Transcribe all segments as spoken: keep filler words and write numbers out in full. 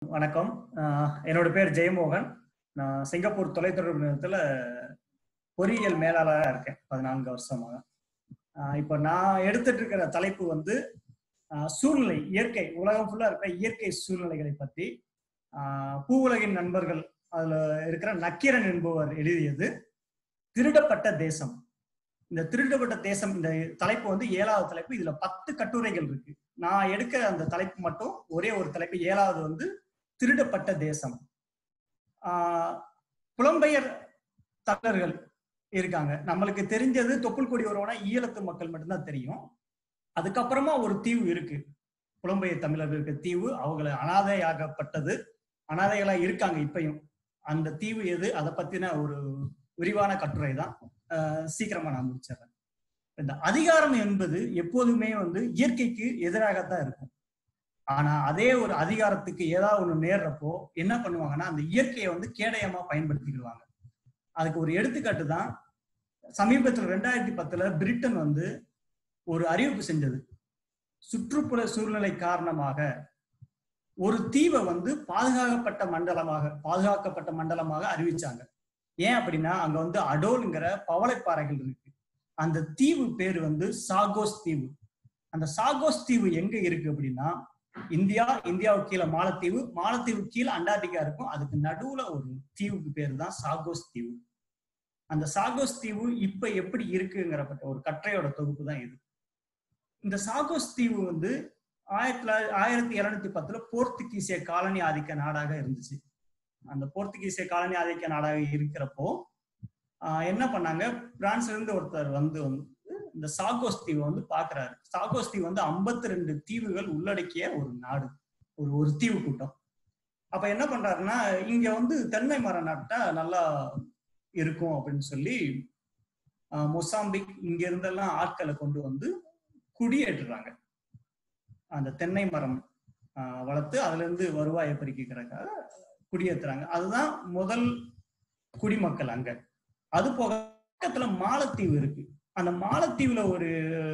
வணக்கம். என்னோட பேர் ஜெயமோகன். நான் சிங்கப்பூர் தொலைத்தொடர்பு நிறுவனத்துல பொறியியல் மேலாளராக இருக்கேன் பதினான்கு வருஷமாக. இப்போ நான் எடுத்துட்டு இருக்கிற தலைப்பு வந்து சூழ்நிலை, இயற்கை, உலகம் ஃபுல்லா இருக்கிற இயற்கை சூழ்நிலைகளை பற்றி பூவுலகின் நண்பர்கள் அதுல இருக்கிற நக்கீரன் என்பவர் எழுதியது திருடப்பட்ட தேசம். இந்த திருடப்பட்ட தேசம் இந்த தலைப்பு வந்து ஏழாவது தலைப்பு. இதுல பத்து கட்டுரைகள் இருக்கு. நான் எடுக்க அந்த தலைப்பு மட்டும் ஒரே ஒரு தலைப்பு, ஏழாவது வந்து திருடப்பட்ட தேசம். ஆஹ் புலம்பெயர் தமிழர்கள் இருக்காங்க. நம்மளுக்கு தெரிஞ்சது தொப்புள் கொடி உறவான ஈழத்து மக்கள் மட்டும்தான் தெரியும். அதுக்கப்புறமா ஒரு தீவு இருக்கு, புலம்பெயர் தமிழர்களுக்கு தீவு. அவங்களை அனாதையாகப்பட்டது, அனாதைகளா இருக்காங்க இப்பயும். அந்த தீவு எது, அதை பத்தின ஒரு விரிவான கட்டுரை தான். சீக்கிரமா நான் முடிச்சிடறேன். இந்த அதிகாரம் என்பது எப்போதுமே வந்து இயற்கைக்கு எதிராகத்தான் இருக்கும். ஆனா அதே ஒரு அதிகாரத்துக்கு ஏதாவது ஒண்ணு நேர்றப்போ என்ன பண்ணுவாங்கன்னா, அந்த இயற்கையை வந்து கேடயமா பயன்படுத்திக்கிடுவாங்க. அதுக்கு ஒரு எடுத்துக்காட்டு தான் சமீபத்தில் ரெண்டாயிரத்தி பத்துல பிரிட்டன் வந்து ஒரு அறிவிப்பு செஞ்சது. சுற்றுப்புற சூழ்நிலை காரணமாக ஒரு தீவை வந்து பாதுகாக்கப்பட்ட மண்டலமாக பாதுகாக்கப்பட்ட மண்டலமாக அறிவிச்சாங்க. ஏன் அப்படின்னா, அங்க வந்து அடோல்ங்கிற பவளைப்பாறைகள் இருக்கு. அந்த தீவு பேரு வந்து சாகோஸ் தீவு. அந்த சாகோஸ் தீவு எங்க இருக்கு அப்படின்னா, இந்தியா, இந்தியாவுக்கு கீழே மாலத்தீவு, மாலத்தீவு கீழே அண்டார்டிகா இருக்கும். அதுக்கு நடுவுல ஒரு தீவுக்கு பேரு தான் சாகோஸ் தீவு. அந்த சாகோஸ் தீவு இப்ப எப்படி இருக்குங்கிறப்பட்ட ஒரு கட்டுரையோட தொகுப்பு தான் இது. இந்த சாகோஸ் தீவு வந்து ஆயிரத்தி ஆயிரத்தி இருநூத்தி பத்துல போர்த்துகீசிய காலனி ஆதிக்க நாடாக இருந்துச்சு. அந்த போர்த்துகீசிய காலனி ஆதிக்க நாடாக இருக்கிறப்போ ஆஹ் என்ன பண்ணாங்க, பிரான்ஸ்ல இருந்து ஒருத்தர் வந்து வந்து இந்த சாகோஸ் தீவை வந்து பாக்குறாரு. சாகோஸ் தீவு வந்து ஐம்பத்தி ரெண்டு தீவுகள் உள்ளடக்கிய ஒரு நாடு, ஒரு ஒரு தீவு கூட்டம். அப்ப என்ன பண்றாருன்னா, இங்க வந்து தென்னை மரம் நட்டா நல்லா இருக்கும் அப்படின்னு சொல்லி ஆஹ் மொசாம்பிக் இங்க இருந்தெல்லாம் ஆட்களை கொண்டு வந்து குடியேற்றுறாங்க. அந்த தென்னை மரம் ஆஹ் வளர்த்து அதுல இருந்து வருவாயை பெருக்கிக்கிறதுக்காக குடியேற்றுறாங்க. அதுதான் முதல் குடிமக்கள் அங்க. அது போக பக்கத்துல மாலத்தீவு இருக்கு. அந்த மாலத்தீவுல ஒரு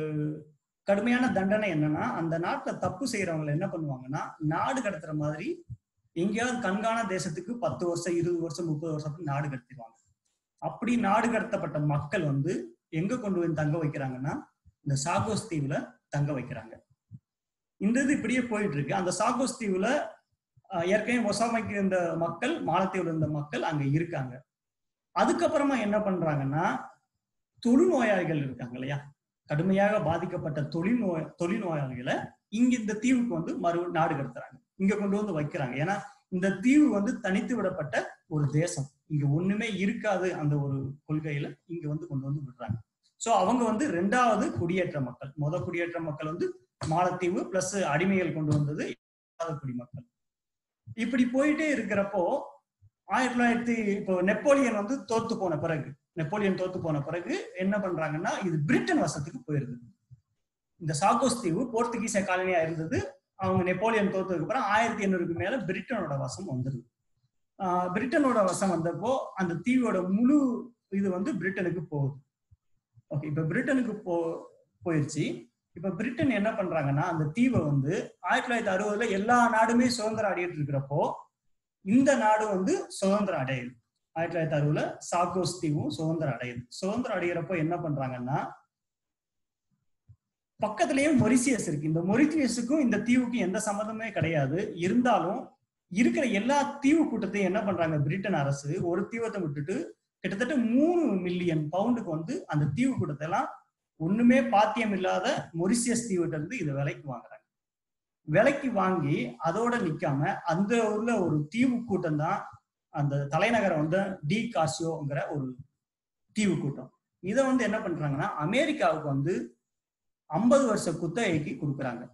கடுமையான தண்டனை என்னன்னா, அந்த நாட்டுல தப்பு செய்யறவங்களை என்ன பண்ணுவாங்கன்னா, நாடு கடத்துற மாதிரி எங்கேயாவது கண்காண தேசத்துக்கு பத்து வருஷம் இருபது வருஷம் முப்பது வருஷம் நாடு கடத்திடுவாங்க. அப்படி நாடு கடத்தப்பட்ட மக்கள் வந்து எங்க கொண்டு போய் தங்க வைக்கிறாங்கன்னா, இந்த சாகோஸ் தீவுல தங்க வைக்கிறாங்க. இந்த இது இப்படியே போயிட்டு இருக்கு. அந்த சாகோஸ் தீவுல ஏற்கனவே மொசாம்பிக் இருந்த மக்கள், மாலத்தீவுல இருந்த மக்கள் அங்க இருக்காங்க. அதுக்கப்புறமா என்ன பண்றாங்கன்னா, தொழுநோயாளிகள் இருக்காங்க இல்லையா, கடுமையாக பாதிக்கப்பட்ட தொழில்நோய் தொழில்நோயாளிகளை இங்க இந்த தீவுக்கு வந்து மறு நாடு கடத்துறாங்க, இங்க கொண்டு வந்து வைக்கிறாங்க. ஏன்னா இந்த தீவு வந்து தனித்து விடப்பட்ட ஒரு தேசம், இங்க ஒண்ணுமே இருக்காது அந்த ஒரு கொள்கையில இங்க வந்து கொண்டு வந்து விடுறாங்க. சோ அவங்க வந்து ரெண்டாவது குடியேற்ற மக்கள். முத குடியேற்ற மக்கள் வந்து மாலத்தீவு பிளஸ் அடிமைகள் கொண்டு வந்தது குடிமக்கள். இப்படி போயிட்டே இருக்கிறப்போ ஆயிரத்தி தொள்ளாயிரத்தி இப்போ நெப்போலியன் வந்து தோத்து போன பிறகு நெப்போலியன் தோத்து போன பிறகு என்ன பண்றாங்கன்னா, இது பிரிட்டன் வசத்துக்கு போயிருது. இந்த சாகோஸ் தீவு போர்த்துகீசிய காலனியா இருந்தது. அவங்க நெப்போலியன் தோத்ததுக்கு அப்புறம் ஆயிரத்தி எண்ணூறுக்கு மேல பிரிட்டனோட வசம் வந்துருது. ஆஹ் பிரிட்டனோட வசம் வந்தப்போ அந்த தீவோட முழு இது வந்து பிரிட்டனுக்கு போகுது. ஓகே, இப்ப பிரிட்டனுக்கு போ போயிடுச்சு. இப்ப பிரிட்டன் என்ன பண்றாங்கன்னா, அந்த தீவை வந்து ஆயிரத்தி தொள்ளாயிரத்தி அறுபதுல எல்லா நாடுமே சுதந்திரம் அடையிட்டு இருக்கிறப்போ இந்த நாடு வந்து சுதந்திரம் அடையுது. ஆயிரத்தி தொள்ளாயிரத்தி அறுபதுல சாகோஸ் தீவும் சுதந்திரம் அடையுது. சுதந்திரம் அடைகிறப்போ என்ன பண்றாங்கன்னா, பக்கத்திலேயே மொரிசியஸ் இருக்கு. இந்த மொரிசியஸுக்கும் இந்த தீவுக்கும் எந்த சம்மந்தமே கிடையாது. இருந்தாலும் இருக்கிற எல்லா தீவு கூட்டத்தையும் என்ன பண்றாங்க, பிரிட்டன் அரசு ஒரு தீவத்தை விட்டுட்டு கிட்டத்தட்ட மூணு மில்லியன் பவுண்டுக்கு வந்து அந்த தீவு கூட்டத்தை எல்லாம் ஒண்ணுமே பாத்தியம் இல்லாத மொரிசியஸ் தீவுகிட்ட இருந்து இதை விலைக்கு வாங்குறாங்க. விலைக்கு வாங்கி அதோட நிக்காம அந்த உள்ள ஒரு தீவு கூட்டம் தான் அந்த தலைநகரம் வந்து டி காசியோங்கிற ஒரு தீவு கூட்டம். இதை வந்து என்ன பண்றாங்கன்னா, அமெரிக்காவுக்கு வந்து ஐம்பது வருஷ குத்தகைக்கு கொடுக்குறாங்க.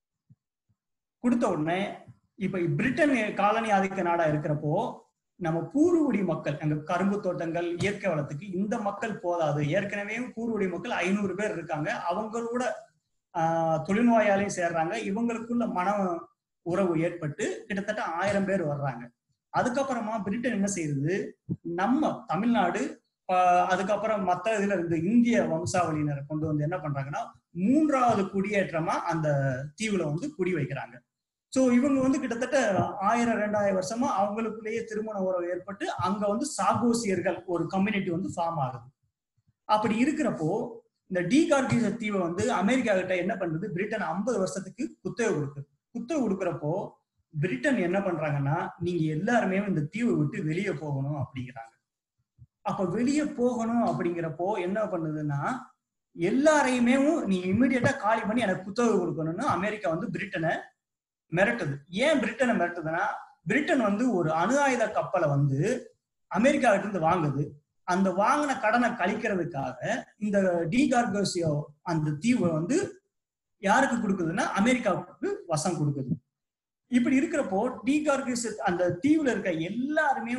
கொடுத்த உடனே இப்ப பிரிட்டன் காலனி ஆதிக்க நாடா இருக்கிறப்போ நம்ம பூர்வகுடி மக்கள், அங்க கரும்பு தோட்டங்கள், இயற்கை வளத்துக்கு இந்த மக்கள் போதாது. ஏற்கனவே பூர்வகுடி மக்கள் ஐநூறு பேர் இருக்காங்க. அவங்களோட ஆஹ் தொழில்நோயாளியும் சேர்றாங்க. இவங்களுக்குள்ள மன உறவு ஏற்பட்டு கிட்டத்தட்ட ஆயிரம் பேர் வர்றாங்க. அதுக்கப்புறமா பிரிட்டன் என்ன செய்யுது, நம்ம தமிழ்நாடு அதுக்கப்புறம் மற்ற இதுல இருந்து இந்திய வம்சாவளியினரை கொண்டு வந்து என்ன பண்றாங்கன்னா, மூன்றாவது குடியேற்றமா அந்த தீவுல வந்து குடி வைக்கிறாங்க. சோ இவங்க வந்து கிட்டத்தட்ட ஆயிரம் ரெண்டாயிரம் வருஷமா அவங்களுக்குள்ளேயே திருமண உறவு ஏற்பட்டு அங்க வந்து சாகோசியர்கள் ஒரு கம்யூனிட்டி வந்து ஃபார்ம் ஆகுது. அப்படி இருக்கிறப்போ இந்த டி கார்கிஸ் தீவை வந்து அமெரிக்கா கிட்ட என்ன பண்ணுது, பிரிட்டன் ஐம்பது வருஷத்துக்கு குத்தகை கொடுக்குது. குத்தகை கொடுக்குறப்போ பிரிட்டன் என்ன பண்றாங்கன்னா, நீங்க எல்லாருமே இந்த தீவை விட்டு வெளியே போகணும் அப்படிங்கிறாங்க. அப்ப வெளியே போகணும் அப்படிங்கிறப்போ என்ன பண்ணுதுன்னா, எல்லாரையுமே நீங்க இம்மிடியட்டா காலி பண்ணி எனக்கு குத்தகை கொடுக்கணும்னு அமெரிக்கா வந்து பிரிட்டனை மிரட்டுது. ஏன் பிரிட்டனை மிரட்டுதுன்னா, பிரிட்டன் வந்து ஒரு அணு ஆயுத கப்பலை வந்து அமெரிக்கா கிட்ட இருந்து வாங்குது. அந்த வாங்கின கடனை கழிக்கிறதுக்காக இந்த டி கார்கோசியோ அந்த தீவை வந்து யாருக்கு கொடுக்குதுன்னா அமெரிக்காவுக்கு வசம் கொடுக்குது. இப்படி இருக்கிறப்போ டி கார்கோஸ் அந்த தீவுல இருக்க எல்லாருமே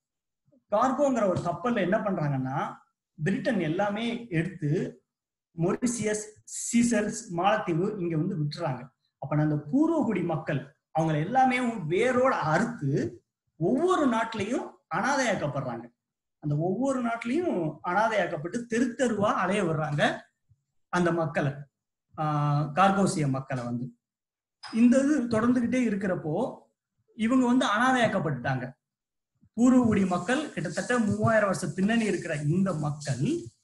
கார்கோங்கிற ஒரு கப்பல்ல என்ன பண்றாங்கன்னா, பிரிட்டன் எல்லாமே எடுத்து மொரிசியஸ், சீசல்ஸ், மாலத்தீவு இங்க வந்து விட்டுறாங்க. அப்ப அந்த பூர்வகுடி மக்கள் அவங்க எல்லாமே வேரோட அறுத்து ஒவ்வொரு நாட்டிலையும் அனாதையாக்கப்படுறாங்க. அந்த ஒவ்வொரு நாட்டிலையும் அனாதையாக்கப்பட்டு தெரு தெருவா அலைய விடுறாங்க அந்த மக்களை, ஆஹ் கார்கோசிய மக்களை வந்து. இந்த இது தொடர்ந்துகிட்டே இருக்கிறப்போ இவங்க வந்து அனாதையாக்கப்பட்டுட்டாங்க. பூர்வகுடி மக்கள் கிட்டத்தட்ட மூவாயிரம் வருஷம் பின்னணி இருக்கிற இந்த மக்கள்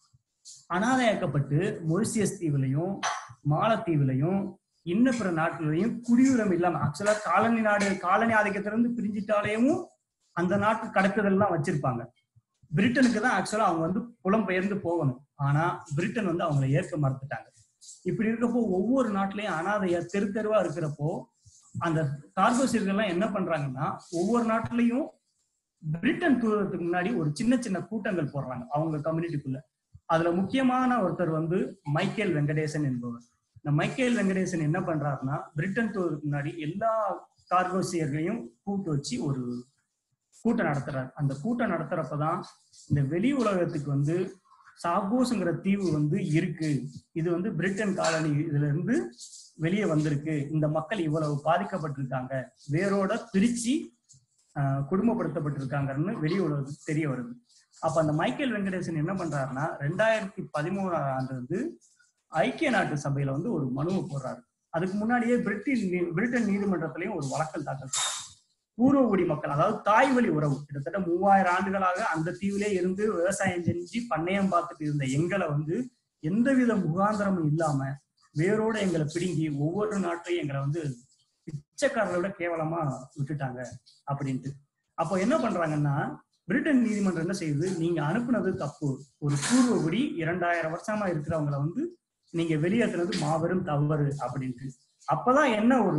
அனாதையாக்கப்பட்டு மொரிசியஸ் தீவுலையும் மாலத்தீவுலையும் இன்னும் பிற நாட்டுலையும் குடியுரிமை இல்லாம, ஆக்சுவலா காலனி நாடு காலனி ஆதிக்கத்திலிருந்து பிரிஞ்சிட்டாலேயும் அந்த நாட்டு கடக்குதெல்லாம் வச்சிருப்பாங்க. பிரிட்டனுக்கு தான் ஆக்சுவலா அவங்க வந்து புலம்பெயர்ந்து போகணும். ஆனா பிரிட்டன் வந்து அவங்களை ஏற்க மறுத்துட்டாங்க. இப்படி இருக்கப்போ ஒவ்வொரு நாட்டிலையும் அனாதையா தெரு தெருவா இருக்கிறப்போ அந்த கார்கோசியர்கள்லாம் என்ன பண்றாங்கன்னா, ஒவ்வொரு நாட்டிலையும் பிரிட்டன் தூதத்துக்கு முன்னாடி ஒரு சின்ன சின்ன கூட்டங்கள் போடுறாங்க அவங்க கம்யூனிட்டிக்குள்ள. அதுல முக்கியமான ஒருத்தர் வந்து மைக்கேல் வெங்கடேசன் என்பவர். இந்த மைக்கேல் வெங்கடேசன் என்ன பண்றாருன்னா, பிரிட்டன் தூதருக்கு முன்னாடி எல்லா கார்கோசியர்களையும் கூட்டு வச்சு ஒரு கூட்டம் நடத்துறாரு. அந்த கூட்டம் நடத்துறப்பதான் இந்த வெளி உலகத்துக்கு வந்து சாகோஸ்ங்கிற தீவு வந்து இருக்கு, இது வந்து பிரிட்டன் காலனி இதுல இருந்து வெளியே வந்திருக்கு, இந்த மக்கள் இவ்வளவு பாதிக்கப்பட்டிருக்காங்க, வேரோட பிரிச்சு ஆஹ் குடும்பப்படுத்தப்பட்டிருக்காங்கன்னு வெளி உலகத்துக்கு தெரிய வருது. அப்ப அந்த மைக்கேல் வெங்கடேசன் என்ன பண்றாருன்னா, ரெண்டாயிரத்தி பதிமூணாம் ஆண்டு வந்து ஐக்கிய நாட்டு சபையில வந்து ஒரு மனுவை போடுறாரு. அதுக்கு முன்னாடியே பிரிட்டன் பிரிட்டன் நீதிமன்றத்திலையும் ஒரு வழக்கல் தாக்கல் செய்றாரு. பூர்வகுடி மக்கள், அதாவது தாய் வழி உறவு, கிட்டத்தட்ட மூவாயிரம் ஆண்டுகளாக அந்த தீவிலே இருந்து விவசாயம் செஞ்சு பண்ணையம் பார்த்துட்டு இருந்த எங்களை வந்து எந்தவித முகாந்திரமும் இல்லாம வேரோட எங்களை பிடுங்கி ஒவ்வொரு நாட்டையும் எங்களை வந்து பிச்சைக்காரர்களோட கேவலமா விட்டுட்டாங்க அப்படின்ட்டு. அப்போ என்ன பண்றாங்கன்னா, பிரிட்டன் நீதிமன்றம் என்ன செய்யுது, நீங்க அனுப்புனது தப்பு, ஒரு பூர்வகுடி இரண்டாயிரம் வருஷமா இருக்கிறவங்களை வந்து நீங்க வெளியேற்றுனது மாபெரும் தவறு அப்படின்ட்டு. அப்பதான் என்ன ஒரு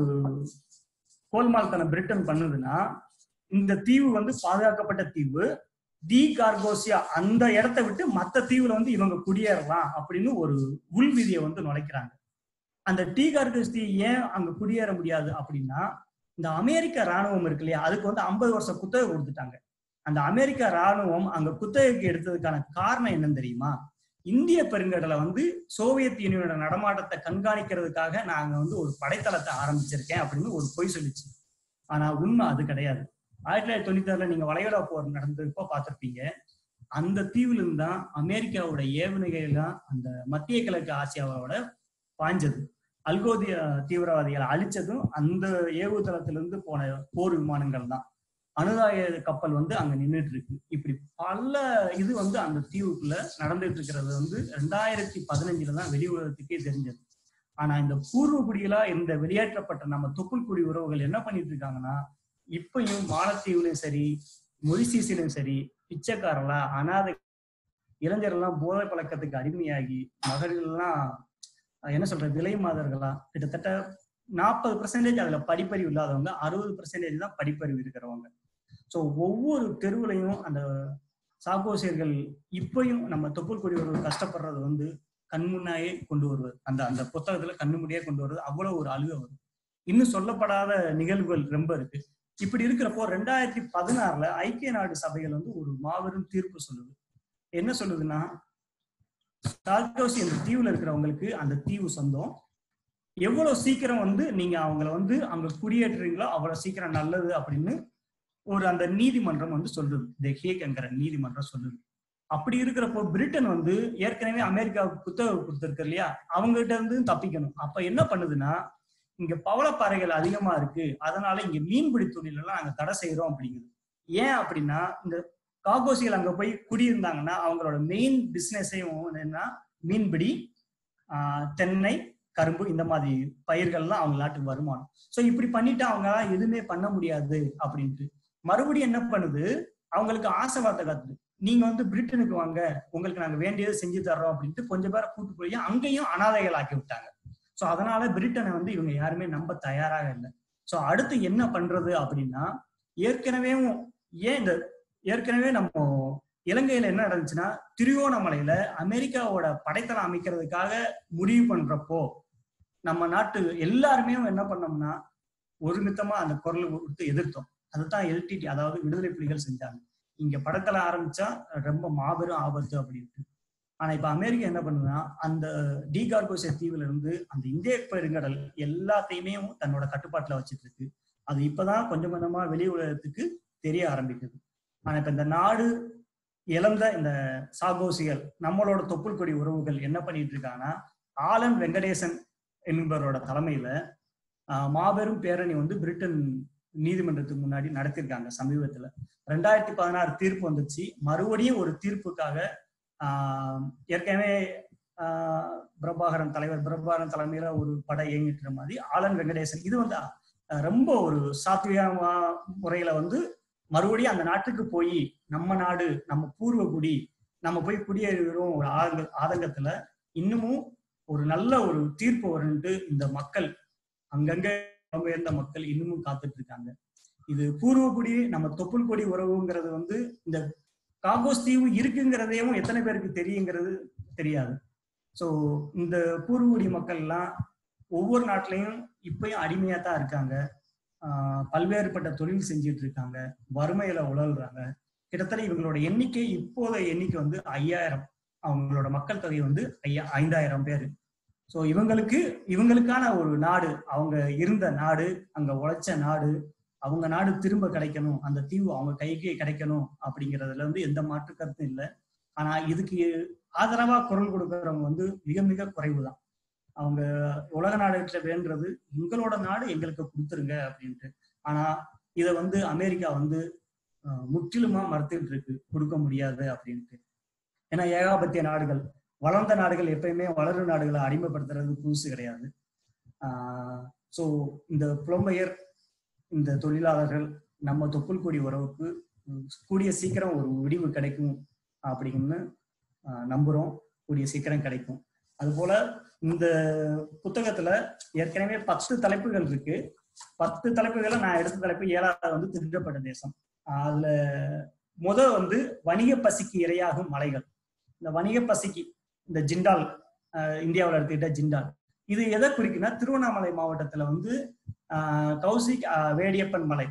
கோல்மால்தனம் பிரிட்டன் பண்ணுதுன்னா, இந்த தீவு வந்து பாதுகாக்கப்பட்ட தீவு, டி கார்கோசியா அந்த இடத்த விட்டு மற்ற தீவுல வந்து இவங்க குடியேறலாம் அப்படின்னு ஒரு உள் விதியை வந்து நுழைக்கிறாங்க. அந்த டி கார்கோஸ் தீவு ஏன் அங்க குடியேற முடியாது அப்படின்னா, இந்த அமெரிக்க ராணுவம் இருக்கு இல்லையா, அதுக்கு வந்து ஐம்பது வருஷம் குத்தகை கொடுத்துட்டாங்க. அந்த அமெரிக்க ராணுவம் அங்க குத்தகைக்கு எடுத்ததுக்கான காரணம் என்னன்னு தெரியுமா? இந்திய பெருங்கடலை வந்து சோவியத் யூனியனோட நடமாட்டத்தை கண்காணிக்கிறதுக்காக நாங்க வந்து ஒரு படைத்தளத்தை ஆரம்பிச்சிருக்கேன் அப்படின்னு ஒரு பொய் சொல்லிச்சு. ஆனா உண்மை அது கிடையாது. ஆயிரத்தி தொள்ளாயிரத்தி தொண்ணூத்தி ஆறுல நீங்க வளைகுடா போர் நடந்தப்போ பார்த்திருப்பீங்க. அந்த தீவுல இருந்து தான் அமெரிக்காவோட ஏவுகணைகள்லாம் அந்த மத்திய கிழக்கு ஆசியாவோட பாய்ஞ்சது. அல்கோதிய தீவிரவாதிகளை அழிச்சதும் அந்த ஏவுதளத்திலிருந்து போன போர் விமானங்கள் தான். அணுதாய கப்பல் வந்து அங்க நின்றுட்டு இருக்கு. இப்படி பல இது வந்து அந்த தீவுக்குள்ள நடந்துட்டு இருக்கிறது வந்து ரெண்டாயிரத்தி பதினஞ்சுல தான் வெளி உலகத்துக்கே தெரிஞ்சது. ஆனா இந்த பூர்வ குடிகளா இந்த வெளியேற்றப்பட்ட நம்ம தொப்புள் குடி உறவுகள் என்ன பண்ணிட்டு இருக்காங்கன்னா, இப்பயும் மாலத்தீவுலையும் சரி மொரிசியஸிலும் சரி பிச்சைக்காரலா அனாதை இளைஞர்கள்லாம் போதை பழக்கத்துக்கு அடிமையாகி மகர்கள்லாம் என்ன சொல்ற விலை மாதர்களா கிட்டத்தட்ட நாற்பது பெர்சன்டேஜ் அதுல படிப்பறிவு இல்லாதவங்க, அறுபது பெர்சன்டேஜ் தான் படிப்பறிவு இருக்கிறவங்க. ஸோ ஒவ்வொரு தெருவுலையும் அந்த சாகோசியர்கள் இப்பயும் நம்ம தொப்புள் கொடியவர்கள் கஷ்டப்படுறது வந்து கண்முன்னாயே கொண்டு வருவது, அந்த அந்த புத்தகத்துல கண்ணு முடியே கொண்டு வருவது, அவ்வளவு ஒரு அழுகை வரும். இன்னும் சொல்லப்படாத நிகழ்வுகள் ரொம்ப இருக்கு. இப்படி இருக்கிறப்போ ரெண்டாயிரத்தி பதினாறுல ஐக்கிய நாடு சபைகள் வந்து ஒரு மாபெரும் தீர்ப்பு சொல்லுது. என்ன சொல்லுதுன்னா, சாகோசி அந்த தீவுல இருக்கிறவங்களுக்கு அந்த தீவு சொந்தம், எவ்வளவு சீக்கிரம் வந்து நீங்க அவங்கள வந்து அங்க குடியேற்றுறீங்களோ அவ்வளவு சீக்கிரம் நல்லது அப்படின்னு ஒரு அந்த நீதிமன்றம் வந்து சொல்லுது. தி ஹேக்ங்கிற நீதிமன்றம் சொல்லுது. அப்படி இருக்கிறப்போ பிரிட்டன் வந்து ஏற்கனவே அமெரிக்காவுக்கு புத்தகம் கொடுத்துருக்கு இல்லையா, அவங்க கிட்ட இருந்து தப்பிக்கணும். அப்ப என்ன பண்ணுதுன்னா, இங்க பவளப்பாறைகள் அதிகமா இருக்கு, அதனால இங்க மீன்பிடி தொழில் எல்லாம் நாங்க தடை செய்யறோம் அப்படிங்குது. ஏன் அப்படின்னா இந்த காகோசிகள் அங்க போய் குடியிருந்தாங்கன்னா அவங்களோட மெயின் பிசினஸையும் என்னன்னா மீன்பிடி, ஆஹ் தென்னை, கரும்பு இந்த மாதிரி பயிர்கள்லாம் அவங்க நாட்டுக்கு வருமானம். சோ இப்படி பண்ணிட்டு அவங்க எதுவுமே பண்ண முடியாது அப்படின்ட்டு மறுபடியும் என்ன பண்ணுது, அவங்களுக்கு ஆசை வார்த்தை காத்துது. நீங்க வந்து பிரிட்டனுக்கு வாங்க, உங்களுக்கு நாங்க வேண்டியதை செஞ்சு தர்றோம் அப்படின்ட்டு கொஞ்சம் பேரை கூட்டு போய் அங்கேயும் அனாதைகள் ஆக்கி விட்டாங்க. சோ அதனால பிரிட்டனை வந்து இவங்க யாருமே நம்ப தயாராக இல்லை. சோ அடுத்து என்ன பண்றது அப்படின்னா, ஏற்கனவே ஏன் இந்த ஏற்கனவே நம்ம இலங்கையில என்ன நடந்துச்சுன்னா, திருவோணமலையில அமெரிக்காவோட படைத்தளம் அமைக்கிறதுக்காக முடிவு பண்றப்போ நம்ம நாட்டு எல்லாருமே என்ன பண்ணோம்னா ஒருமித்தமா அந்த குரல் கொடுத்து எதிர்த்தோம். அதுதான் எல்டிடி, அதாவது விடுதலை புலிகள் செஞ்சாங்க. இங்க படைத்தளம் ஆரம்பிச்சா ரொம்ப மாபெரும் ஆபத்து அப்படின்ட்டு. ஆனா இப்ப அமெரிக்கா என்ன பண்ணுதுன்னா, அந்த டிகார்கோசியா தீவுல இருந்து அந்த இந்திய பெருங்கடல் எல்லாத்தையுமே தன்னோட கட்டுப்பாட்டுல வச்சுட்டு இருக்கு. அது இப்பதான் கொஞ்சம் கொஞ்சமா வெளி உலகத்துக்கு தெரிய ஆரம்பிக்குது. ஆனா இப்ப இந்த நாடு இழந்த இந்த சாகோசிகள், நம்மளோட தொப்புள் கொடி உறவுகள் என்ன பண்ணிட்டு இருக்காங்கன்னா, ஆலன் வெங்கடேசன் என்பவரோட தலைமையில ஆஹ் மாபெரும் பேரணி வந்து பிரிட்டன் நீதிமன்றத்துக்கு முன்னாடி நடத்திருக்காங்க. சமீபத்துல ரெண்டாயிரத்தி பதினாறு தீர்ப்பு வந்துச்சு. மறுபடியும் ஒரு தீர்ப்புக்காக ஆஹ் ஏற்கனவே ஆஹ் பிரபாகரன் தலைவர் பிரபாகரன் தலைமையில ஒரு படை இயங்கிட்டு மாதிரி ஆலன் வெங்கடேசன், இது வந்து ரொம்ப ஒரு சாத்விகமா முறையில வந்து மறுபடியும் அந்த நாட்டுக்கு போய் நம்ம நாடு, நம்ம பூர்வ குடி, நம்ம போய் குடியேறுகிறோம் ஒரு ஆதங்க ஆதங்கத்துல இன்னமும் ஒரு நல்ல ஒரு தீர்ப்பு வரும்ட்டு இந்த மக்கள், அங்கங்க இடம்பெயர்ந்த மக்கள் இன்னமும் காத்துட்டு இருக்காங்க. இது பூர்வகுடி, நம்ம தொப்புள் கொடி உறவுங்கிறது வந்து இந்த காகோஸ் தீவு இருக்குங்கிறதையும் எத்தனை பேருக்கு தெரியுங்கிறது தெரியாது. ஸோ இந்த பூர்வகுடி மக்கள் எல்லாம் ஒவ்வொரு நாட்டிலையும் இப்பயும் அடிமையா தான் இருக்காங்க. ஆஹ் பல்வேறுபட்ட தொழில் செஞ்சுட்டு இருக்காங்க, வறுமையில உழல்றாங்க. கிட்டத்தட்ட இவங்களோட எண்ணிக்கை இப்போதைய எண்ணிக்கை வந்து ஐயாயிரம், அவங்களோட மக்கள் தொகை வந்து ஐயா ஐந்தாயிரம் பேரு. ஸோ இவங்களுக்கு இவங்களுக்கான ஒரு நாடு, அவங்க இருந்த நாடு, அங்க உழைச்ச நாடு, அவங்க நாடு திரும்ப கிடைக்கணும், அந்த தீவு அவங்க கைக்கு கிடைக்கணும் அப்படிங்கிறதுல வந்து எந்த மாற்று கருத்தும் இல்லை. ஆனா இதுக்கு ஆதரவா குரல் கொடுக்கறவங்க வந்து மிக மிக குறைவு தான். அவங்க உலக நாடுகிட்ட வேண்டுறது எங்களோட நாடு எங்களுக்கு கொடுத்துருங்க அப்படின்ட்டு. ஆனா இதை வந்து அமெரிக்கா வந்து முற்றிலுமா மறுத்துட்டு இருக்கு, கொடுக்க முடியாது அப்படின்ட்டு. ஏன்னா ஏகாபத்திய நாடுகள், வளர்ந்த நாடுகள் எப்பயுமே வளரும் நாடுகளை அடிமைப்படுத்துறது புதுசு கிடையாது. ஆஹ் ஸோ இந்த புலம்பெயர், இந்த தொழிலாளர்கள் நம்ம தொப்புள் கொடி உறவுக்கு கூடிய சீக்கிரம் ஒரு விடிவு கிடைக்கும் அப்படின்னு நம்புறோம். கூடிய சீக்கிரம் கிடைக்கும். அது போல இந்த புத்தகத்துல ஏற்கனவே பத்து தலைப்புகள் இருக்கு. பத்து தலைப்புகளை நான் எடுத்த தலைப்பு ஏழாவது வந்து திருடப்பட்ட தேசம். அதுல முத வந்து வணிக பசிக்கு இரையாகும் மலைகள். இந்த வணிக பசிக்கு இந்த ஜிண்டால், அஹ் இந்தியாவில் எடுத்துக்கிட்ட ஜிண்டால், இது எதை குறிக்குன்னா திருவண்ணாமலை மாவட்டத்துல வந்து ஆஹ் கௌசிக் வேடியப்பன் மலை,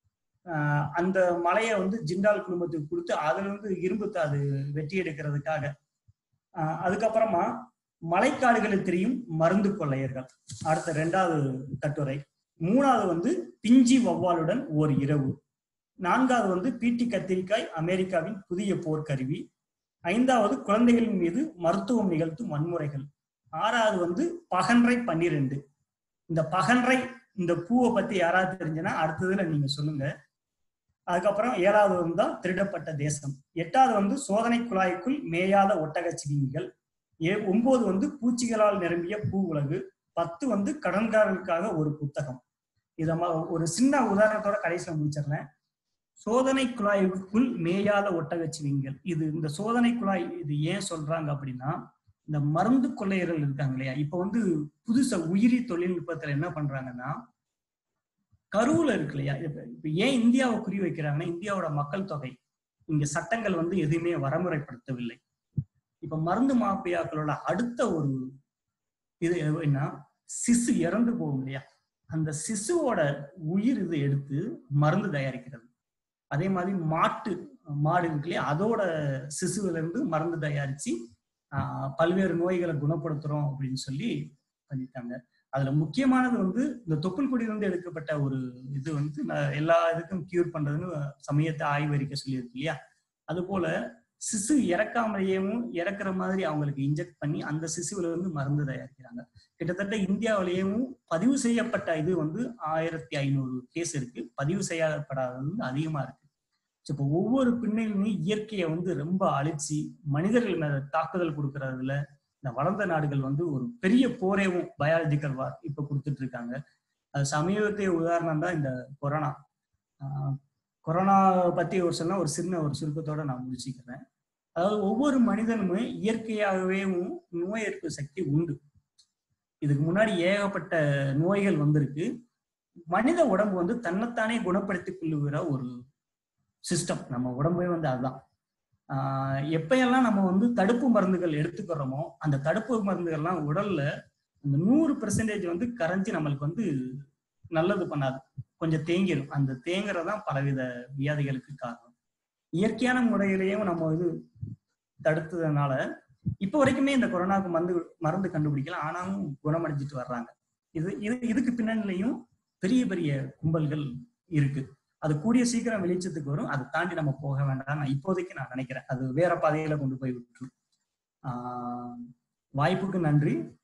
ஆஹ் அந்த மலையை வந்து ஜிண்டால் குடும்பத்துக்கு கொடுத்து அதுல இருந்து இரும்பு தாது வெட்டி எடுக்கிறதுக்காக. ஆஹ் அதுக்கப்புறமா மலைக்காடுகளில் தெரியும் மருந்து கொள்ளையர்கள், அடுத்த ரெண்டாவது கட்டுரை. மூணாவது வந்து பிஞ்சி வௌவாலுடன் ஓர் இரவு. நான்காவது வந்து பீட்டி கத்திரிக்காய் அமெரிக்காவின் புதிய போர்க்கருவி. ஐந்தாவது குழந்தைகளின் மீது மருத்துவம் நிகழ்த்தும் வன்முறைகள். ஆறாவது வந்து பகன்றை பன்னிரெண்டு. இந்த பகன்றை, இந்த பூவை பத்தி யாராவது தெரிஞ்சுன்னா அடுத்ததுல நீங்க சொல்லுங்க. அதுக்கப்புறம் ஏழாவது வந்து தான் திருடப்பட்ட தேசம். எட்டாவது வந்து சோதனை குழாய்க்குள் மேயாத ஒட்டகச்சிவிங்கிகள். ஏ ஒன்பது வந்து பூச்சிகளால் நிரம்பிய பூ உலகு. பத்து வந்து கடன்காரர்களுக்காக ஒரு புத்தகம். இத ஒரு சின்ன உதாரணத்தோட கடைசியில முடிச்சிடறேன். சோதனை குழாய்க்குள் மேயாத ஒட்டகச்சிவிங்கிகள், இது இந்த சோதனை குழாய் இது ஏன் சொல்றாங்க அப்படின்னா, இந்த மருந்து கொள்ளையர்கள் இருக்காங்க இல்லையா, இப்ப வந்து புதுசா உயிரி தொழில்நுட்பத்துல என்ன பண்றாங்கன்னா, கருவுல இருக்கு இல்லையா, இப்ப ஏன் இந்தியாவை குறி வைக்கிறாங்கன்னா, இந்தியாவோட மக்கள் தொகை, இங்க சட்டங்கள் வந்து எதுவுமே வரமுறைப்படுத்தவில்லை. இப்ப மருந்து மாஃபியாக்களோட அடுத்த ஒரு இது என்ன, சிசு இறந்து போகும் இல்லையா, அந்த சிசுவோட உயிர் இது எடுத்து மருந்து தயாரிக்கிறது. அதே மாதிரி மாட்டு மாடு இருக்கு இல்லையா, அதோட சிசுவில இருந்து மருந்து தயாரிச்சு ஆஹ் பல்வேறு நோய்களை குணப்படுத்துறோம் அப்படின்னு சொல்லி பண்ணிட்டாங்க. அதுல முக்கியமானது வந்து இந்த தொப்புள் கொடியிலிருந்து எடுக்கப்பட்ட ஒரு இது வந்து எல்லா இதுக்கும் கியூர் பண்றதுன்னு சமயத்தை ஆய்வறிக்கை சொல்லியிருக்கு இல்லையா. அது போல சிசு இறக்காமலேயும் இறக்குற மாதிரி அவங்களுக்கு இன்ஜெக்ட் பண்ணி அந்த சிசுவில இருந்து மருந்து தயாரிக்கிறாங்க. கிட்டத்தட்ட இந்தியாவிலேயும் பதிவு செய்யப்பட்ட இது வந்து ஆயிரத்தி ஐநூறு கேஸ் இருக்கு, பதிவு செய்யப்படாதது வந்து அதிகமா இருக்கு. இப்போ ஒவ்வொரு பின்னணியுமே இயற்கையை வந்து ரொம்ப அழிச்சு மனிதர்கள் மேல தாக்குதல் கொடுக்கறதுல இந்த வளர்ந்த நாடுகள் வந்து ஒரு பெரிய போரேவும் பயாலஜிக்கல் வார் இப்ப கொடுத்துட்டு இருக்காங்க. அது சமீபத்திய உதாரணம் தான் இந்த கொரோனா. ஆஹ் கொரோனா பத்தி ஒரு சொன்னா ஒரு சின்ன ஒரு சுருக்கத்தோட நான் முடிச்சுக்கிறேன். அதாவது ஒவ்வொரு மனிதனுமே இயற்கையாகவே நோய் எதிர்ப்பு சக்தி உண்டு. இதுக்கு முன்னாடி ஏகப்பட்ட நோய்கள் வந்திருக்கு. மனித உடம்பு வந்து தன்னைத்தானே குணப்படுத்திக் கொள்ளுகிற ஒரு சிஸ்டம் நம்ம உடம்பே வந்து அதுதான். ஆஹ் எப்பயெல்லாம் நம்ம வந்து தடுப்பு மருந்துகள் எடுத்துக்கிறோமோ அந்த தடுப்பு மருந்துகள்லாம் உடல்ல அந்த நூறு பெர்சன்டேஜ் வந்து கரைஞ்சி நம்மளுக்கு வந்து நல்லது பண்ணாது, கொஞ்சம் தேங்கிடும். அந்த தேங்குறதான் பலவித வியாதிகளுக்கு காரணம். இயற்கையான முறையிலேயும் நம்ம இது தடுத்ததுனால இப்ப வரைக்குமே இந்த கொரோனாவுக்கு மருந்து மருந்து கண்டுபிடிக்கலாம், ஆனாலும் குணமடைஞ்சிட்டு வர்றாங்க. இது இது இதுக்கு பின்னணிலையும் பெரிய பெரிய கும்பல்கள் இருக்கு. அது கூடிய சீக்கிரம் வெளிச்சத்துக்கு வரும். அதை தாண்டி நம்ம போக வேண்டாம் நான் இப்போதைக்கு நான் நினைக்கிறேன். அது வேற பாதையில கொண்டு போய் விட்டுரும். ஆஹ் வாய்ப்புக்கு நன்றி.